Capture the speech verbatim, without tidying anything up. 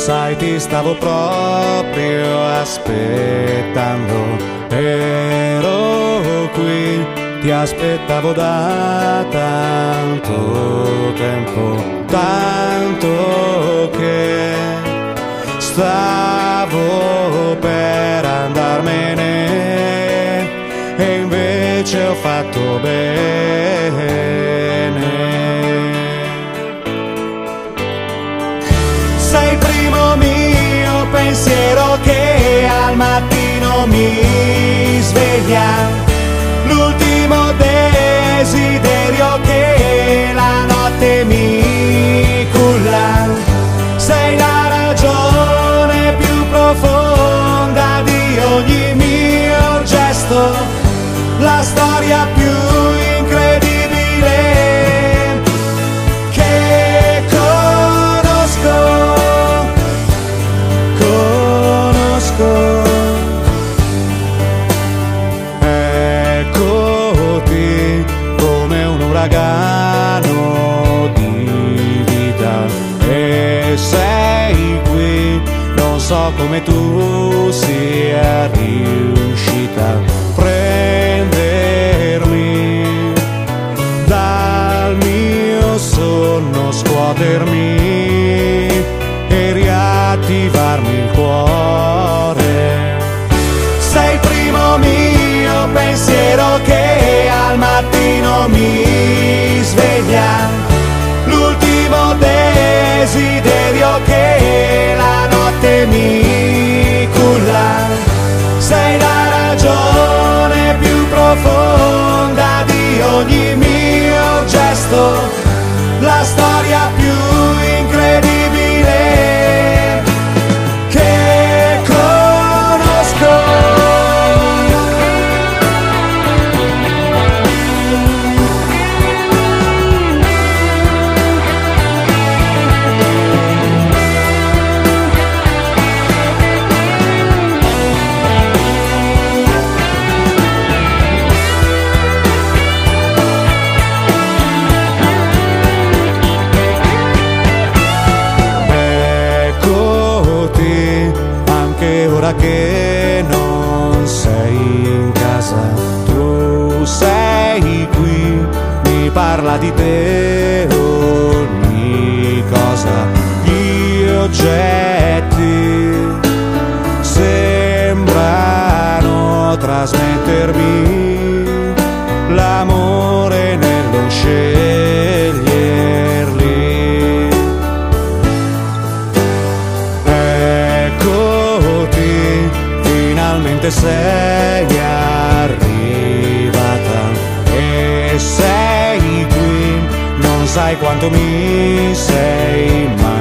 Sai, ti stavo proprio aspettando, ero qui, ti aspettavo da tanto tempo, tanto che stavo per andarmene e invece ho fatto bene. Sei il primo mio pensiero che al mattino mi sveglia, l'ultimo desiderio che la notte mi culla. Sei la ragione più profonda di ogni mio gesto, la storia più incredibile che conosco, conosco. Eccoti come un uragano di vita e sei qui, non so come tu sia riuscita a prendermi dal mio sonno, scuotermi e riattivarmi il cuore. Sei il primo mio pensiero che al mattino mi sveglia, l'ultimo desiderio che la notte mi culla. Sei la ragione più profonda di ogni mio gesto, la storia più incredibile che conosco. Ora che non sei in casa, tu sei qui, mi parla di te ogni cosa. Gli oggetti sembrano trasmettermi l'amore nello sceglierli. Finalmente sei arrivata e sei qui, non sai quanto mi sei mai